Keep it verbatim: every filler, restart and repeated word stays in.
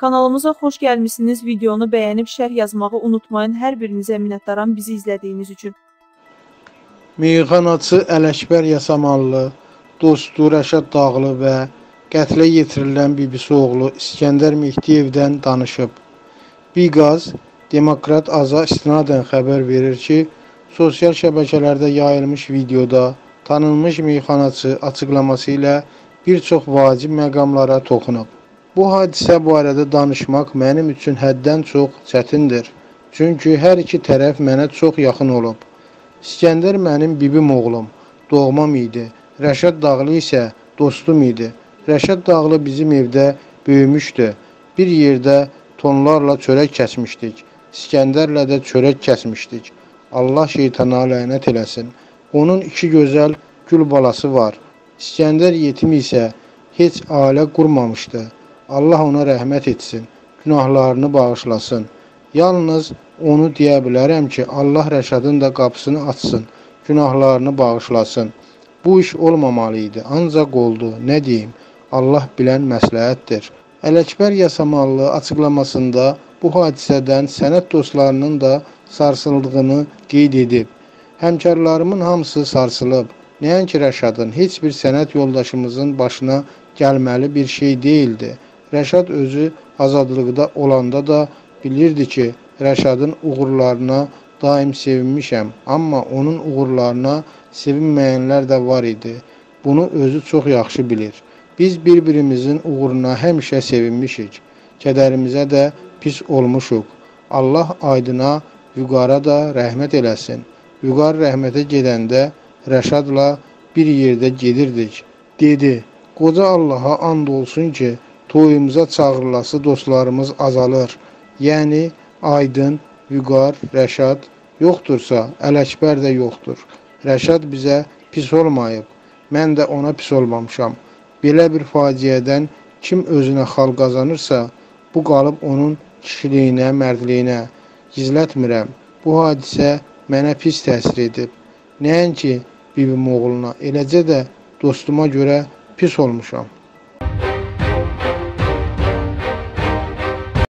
Kanalımıza xoş gəlmişsiniz. Videonu bəyənib şərh yazmağı unutmayın. Hər birinizə minnətdaram bizi izlədiyiniz üçün. Meyxanaçı Ələkbər Yasamallı, dostu Rəşad Dağlı və qətlə yetirilən bibisi oğlu İskəndər Mehdiyevdən danışıb. Biqaz, Demokrat Aza istinadən xəbər verir ki, sosial şəbəkələrdə yayılmış videoda tanınmış meyxanaçı açıqlaması ilə bir çox vacib məqamlara toxunub. Bu hadisə barədə danışmaq mənim üçün həddən çox çətindir. Çünki hər iki tərəf mənə çox yaxın olub. İskəndər mənim bibim oğlum, doğmam idi. Rəşad Dağlı isə dostum idi. Rəşad Dağlı bizim evdə böyümüşdü. Bir yerdə tonlarla çörək kəsmişdik. İskəndərlə də çörək kəsmişdik. Allah şeytana lənət eləsin. Onun iki gözəl gül balası var. İskəndər yetim isə heç ailə qurmamışdı. Allah ona rəhmət etsin, günahlarını bağışlasın. Yalnız onu deyə bilərəm ki, Allah Rəşadın da qapısını açsın, günahlarını bağışlasın. Bu iş olmamalı idi, ancaq oldu. Nə deyim, Allah bilən məsləhətdir. Ələkbər Yasamallı açıqlamasında bu hadisədən sənət dostlarının da sarsıldığını qeyd edib. Həmkarlarımın hamısı sarsılıb. Nəinki Rəşadın, heç bir sənət yoldaşımızın başına gəlməli bir şey deyildi. Rəşad özü azadlıqda olanda da bilirdi ki, Rəşadın uğurlarına daim sevinmişəm, amma onun uğurlarına sevinməyənlər də var idi. Bunu özü çox yaxşı bilir. Biz bir-birimizin uğuruna həmişə sevinmişik, kədərimizə də pis olmuşuq. Allah Aydına, Vüqara da rəhmət eləsin. Vüqar rəhmətə gedəndə Rəşadla bir yerdə gedirdik, dedi. Qoca Allaha and olsun ki, toyumuza çağırılası dostlarımız azalır. Yəni, Aydın, Vüqar, Rəşad yoxdursa, Ələkbər də yoxdur. Rəşad bizə pis olmayıb, mən də ona pis olmamışam. Belə bir faciədən kim özünə xal qazanırsa, bu qalıb onun kişiliyinə, mərdliyinə. Gizlətmirəm, bu hadisə mənə pis təsir edib. Nəinki bibim oğluna, eləcə də dostuma görə pis olmuşam.